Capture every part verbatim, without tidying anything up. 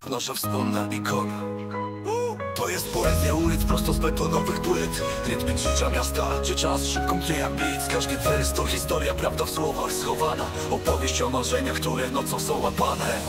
Nasza wspólna ikona. To jest poezja ulic prosto z betonowych płyt. Rytm życia miasta, gdzie czas szybko mknie jak blitz. Każdy wers to historia, prawda w słowach schowana. Opowieść o marzeniach, które nocą są łapane.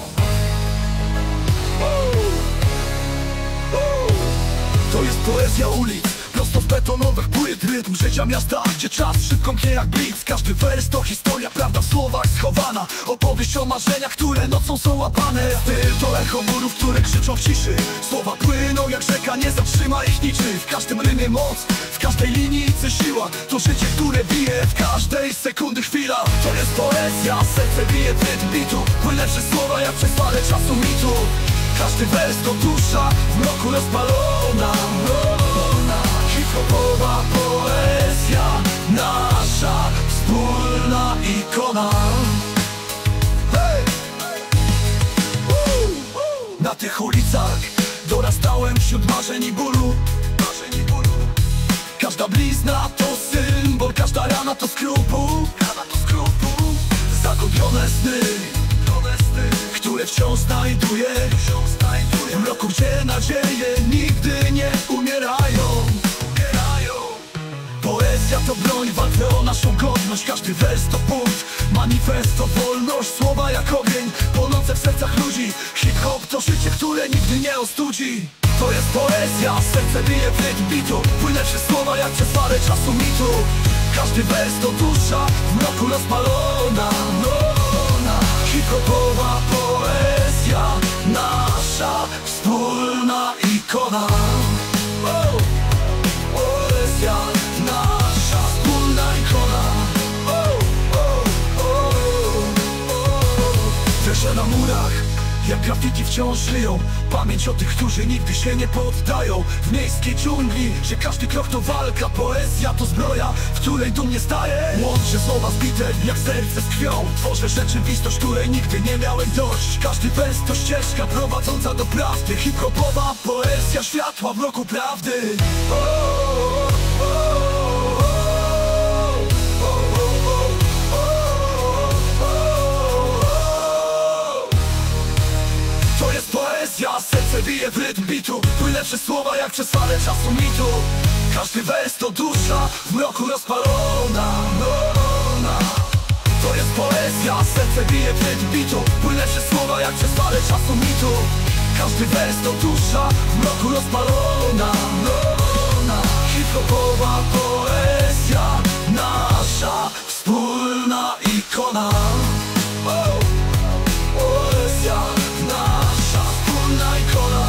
To jest poezja ulic prosto z betonowych płyt. Rytm życia miasta, gdzie czas szybko mknie jak blitz. Każdy wers to historia, prawda w słowach schowana. Opowieść o marzeniach, które nocą są łapane. Styl to echo murów, które krzyczą w ciszy. Słowa płyną jak rzeka, nie zatrzyma ich niczym. W każdym rymie moc, w każdej linijce siła. To życie, które bije w każdej sekundy chwila. To jest poezja, serce bije w rytm bitu. Płynę przez słowa jak przez falę czasu mitu. Każdy wers to dusza w mroku rozpalona. Hip-hopowa poezja, nasza wspólna ikona. Hey! Na tych ulicach dorastałem wśród marzeń i bólu. Marzeń i bólu. Każda blizna to symbol, każda rana to skrupuł. Rana to skrupuł. Zagubione sny, które wciąż znajduję. W mroku, gdzie nadzieje nigdy nie umierają. Poezja to broń, walkę o naszą godność. Każdy wers to punkt, manifest to wolność. Słowa jak ogień, płonące w sercach ludzi. Hip-hop to życie, które nigdy nie ostudzi. To jest poezja, serce bije w rytm bitu. Płynę przez słowa jak przez falę czasu mitu. Każdy wers to dusza w mroku rozpalona. Hip-hopowa poezja, nasza wspólna ikona. Poezja, nasza wspólna ikona. Wiersze na murach jak graffiti wciąż żyją. Pamięć o tych, którzy nigdy się nie poddają. W miejskiej dżungli, gdzie każdy krok to walka. Poezja to zbroja, w której dumnie staję. Łączę słowa zbite jak serce z krwią. Tworzę rzeczywistość, której nigdy nie miałem dość. Każdy wers to ścieżka prowadząca do prawdy. Hip-hopowa poezja światła w mroku prawdy. Serce bije w rytm bitu. Płynę przez słowa jak przez falę czasu mitu. Każdy wers to dusza w mroku rozpalona. To jest poezja, serce bije w rytm bitu. Płynę przez słowa jak przez falę czasu mitu. Każdy wers to dusza w mroku rozpalona. Hip-hopowa poezja, nasza wspólna ikona. Poezja, nasza wspólna ikona.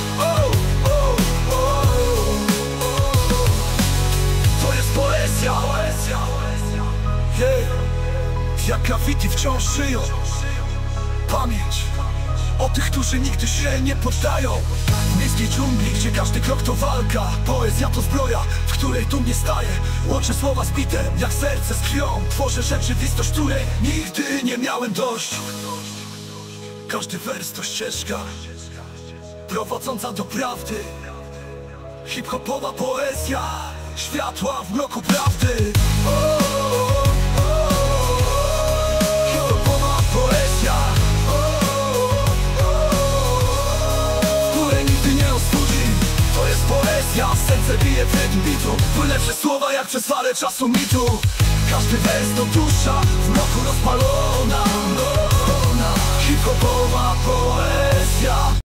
To jest poezja. Yeah. Jak graffiti wciąż żyją. Pamięć o tych, którzy nigdy się nie poddają. W miejskiej dżungli, gdzie każdy krok to walka. Poezja to zbroja, w której dumnie staję. Łączę słowa zbite jak serce z krwią. Tworzę rzeczywistość, której nigdy nie miałem dość. Każdy wers to ścieżka prowadząca do prawdy. Hip-hopowa poezja światła w mroku prawdy. Hip-hopowa poezja, w której nigdy nie ostudzi. To jest poezja, serce bije w rytm bitu. Płynę przez słowa jak przez falę czasu mitu. Każdy wers to dusza w mroku rozpalona. Hip-hopowa poezja.